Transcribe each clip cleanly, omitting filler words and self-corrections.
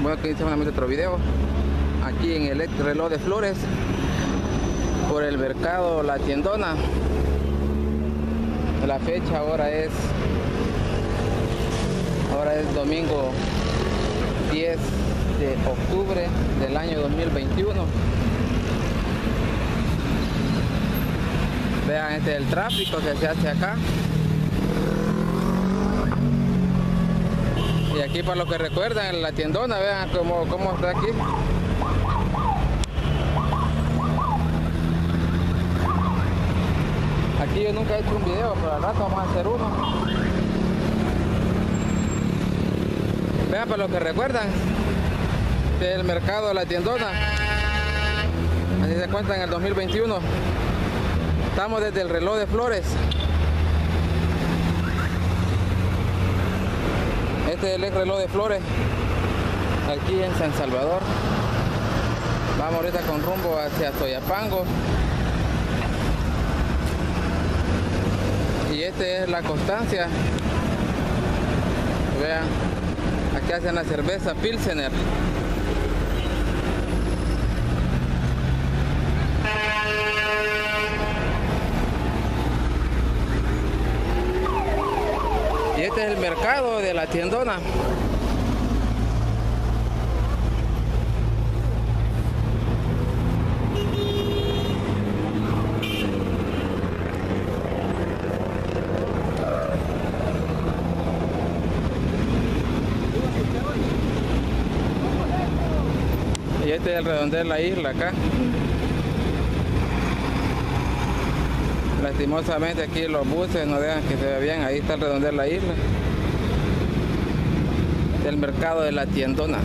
Bueno, que iniciamos otro video aquí en el reloj de flores por el mercado La Tiendona. La fecha ahora es domingo 10 de octubre del año 2021. Vean, este es el tráfico que se hace acá. Y aquí, para los que recuerdan, La Tiendona, vean cómo está aquí. Aquí yo nunca he hecho un video, pero al rato vamos a hacer uno. Vean, para los que recuerdan, del mercado La Tiendona. Así se cuenta en el 2021. Estamos desde el reloj de flores. Este es el reloj de flores aquí en San Salvador. Vamos ahorita con rumbo hacia Soyapango. Y este es La Constancia. Vean, aquí hacen la cerveza Pilsener. Y este es el mercado de La Tiendona. Y este es el redondel La Isla acá. Lastimosamente aquí los buses no dejan que se vea bien. Ahí está el redondel La Isla. Del mercado de La Tiendona.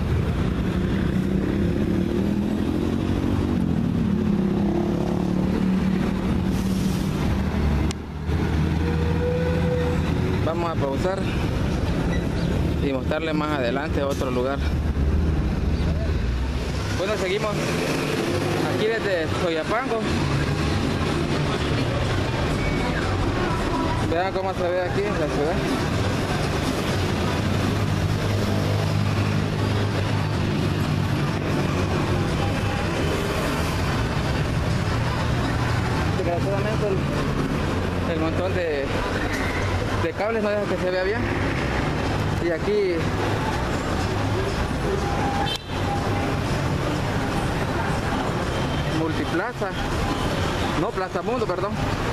Vamos a pausar y mostrarle más adelante otro lugar. Bueno, seguimos aquí desde Soyapango. Vean cómo se ve aquí en la ciudad. Desgraciadamente el montón de cables no deja que se vea bien. Y aquí Multiplaza, no, Plaza Mundo, perdón.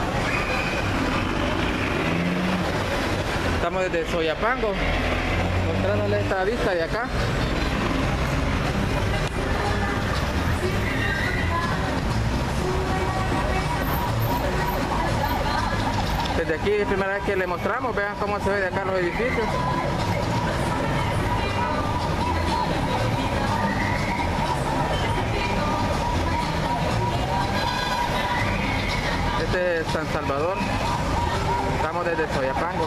Estamos desde Soyapango, mostrándole esta vista de acá. Desde aquí es la primera vez que le mostramos, vean cómo se ve de acá los edificios. Este es San Salvador. Estamos desde Soyapango.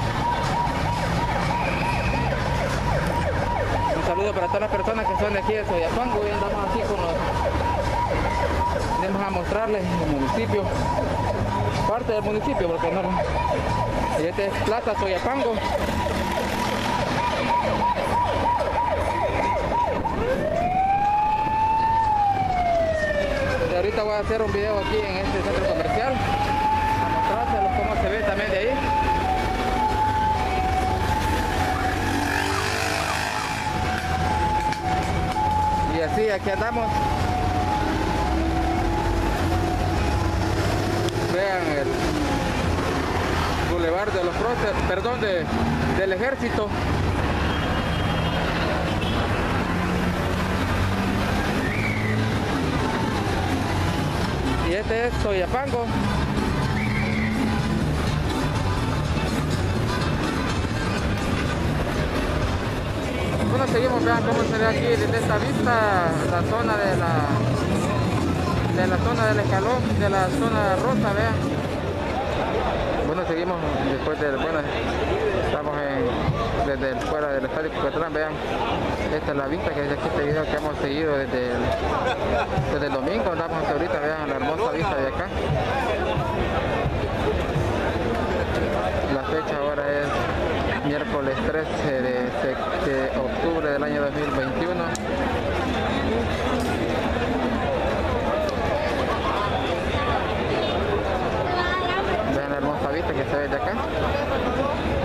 Un saludo para todas las personas que son de aquí de Soyapango. Hoy andamos aquí con los... Vamos a mostrarles el municipio. Parte del municipio, porque no... Y este es Plaza Soyapango. Y ahorita voy a hacer un video aquí en este centro comercial. A mostrárselos cómo se ve también de ahí. Y así, aquí andamos. Vean el Boulevard de los Próceres, perdón, del Ejército. Y este es Soyapango. Bueno, seguimos, vean cómo se ve aquí desde esta vista la zona de la zona del escalón, de la zona rosa, vean. Bueno, seguimos después del, bueno, estamos desde fuera del estadio Cucatlán, vean. Esta es la vista que es aquí este video que hemos seguido desde el domingo, andamos hasta ahorita, vean la hermosa vista de acá. La fecha ahora es miércoles miércoles 13 de octubre del año 2021. Vean la hermosa vista que se ve de acá.